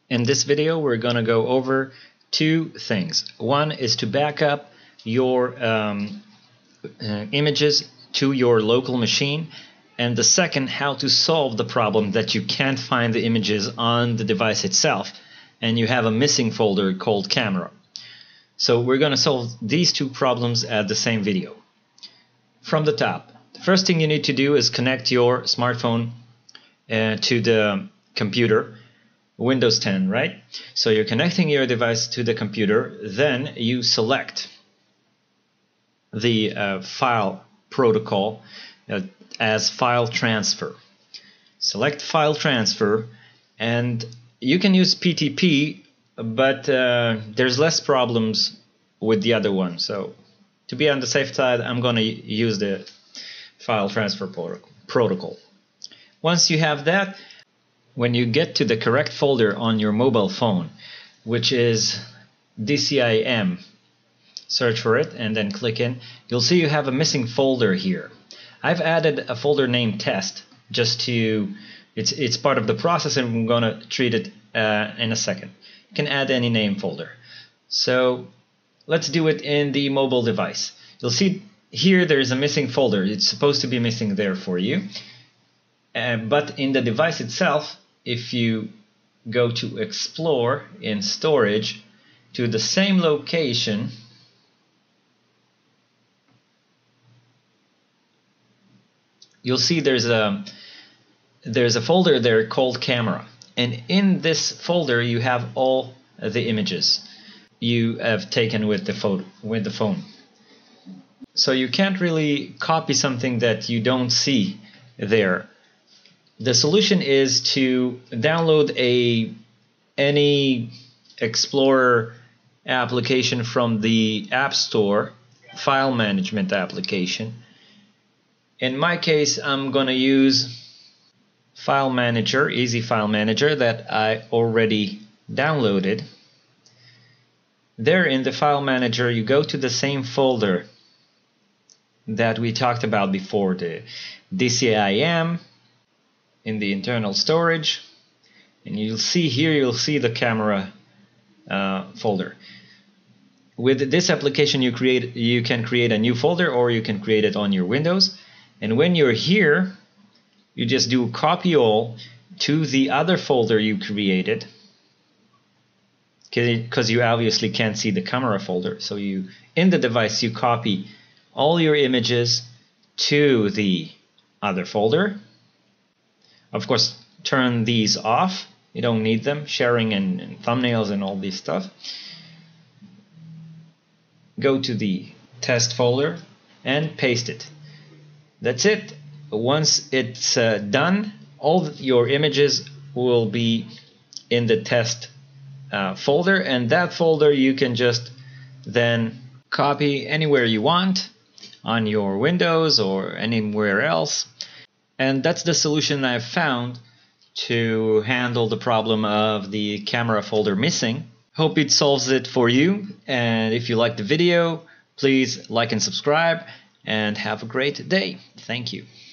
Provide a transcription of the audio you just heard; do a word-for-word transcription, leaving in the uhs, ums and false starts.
In this video, we're going to go over two things. One is to back up your um, uh, images to your local machine, and the second, how to solve the problem that you can't find the images on the device itself and you have a missing folder called camera. So we're going to solve these two problems at the same video. From the top, the first thing you need to do is connect your smartphone uh, to the computer. Windows ten, right? So you're connecting your device to the computer, then you select the uh, file protocol uh, as file transfer. Select file transfer, and you can use P T P, but uh, there's less problems with the other one. So to be on the safe side, I'm going to use the file transfer protocol. Once you have that, when you get to the correct folder on your mobile phone, which is D C I M, search for it and then click in, you'll see you have a missing folder here. I've added a folder named test just to, it's, it's part of the process, and I'm going to treat it uh, in a second. You can add any name folder. So let's do it in the mobile device. You'll see here there's a missing folder. It's supposed to be missing there for you. Uh, but in the device itself, if you go to Explore in Storage to the same location, you'll see there's a there's a folder there called Camera, and in this folder you have all the images you have taken with the phone with the phone. So you can't really copy something that you don't see there. The solution is to download a any Explorer application from the App Store, file management application. In my case, I'm going to use File Manager, Easy File Manager, that I already downloaded. There in the File Manager, you go to the same folder that we talked about before, the D C I M, in the internal storage, and you'll see here, you'll see the camera uh, folder. With this application, you create, you can create a new folder, or you can create it on your Windows. And when you're here, you just do copy all to the other folder you created, because you obviously can't see the camera folder. So you, in the device, you copy all your images to the other folder. Of course, turn these off. You don't need them, sharing and, and thumbnails and all this stuff. Go to the test folder and paste it. That's it. Once it's uh, done, all your images will be in the test uh, folder, and that folder you can just then copy anywhere you want on your Windows or anywhere else. And that's the solution I've found to handle the problem of the camera folder missing. Hope it solves it for you, and if you liked the video, please like and subscribe, and have a great day. Thank you.